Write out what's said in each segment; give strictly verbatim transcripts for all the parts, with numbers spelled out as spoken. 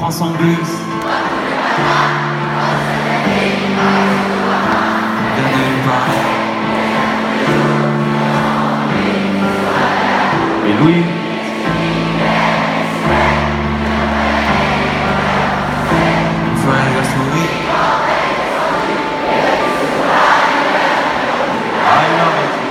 prend son bus. De nulle part. Et Louis, une fois elle a souri. Ah, il aurait dû.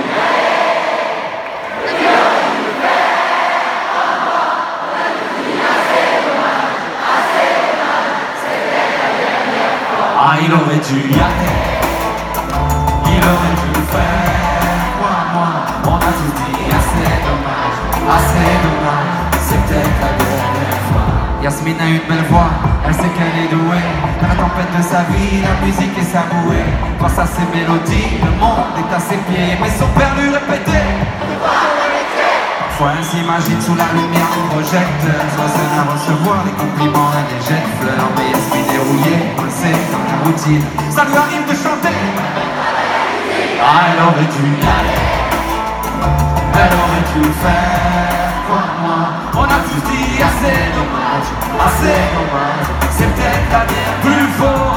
Ah, il aurait dû y aller. Il aurait dû le faire. Moi, moi, on a tout dit. Assez dommage, assez dommage. C'était la dernière fois. Yasmine a une belle voix, elle sait qu'elle est douée. Dans la tempête de sa vie, la musique est sa bouée. Grâce à ses mélodies, le monde est à ses pieds. Mais son père lui répétait. Parfois elle s'imagine sous la lumière du projecteur. Soit seule à recevoir des compliments, elle les jette fleurs. Mais Yasmine est rouillée, on le sait, dans la routine. Ça lui arrive de chanter. Ah, elle aurait dû y aller. Elle aurait dû le faire comme moi. On a tous dit assez dommage, assez dommage. C'est peut-être la mienne plus fort.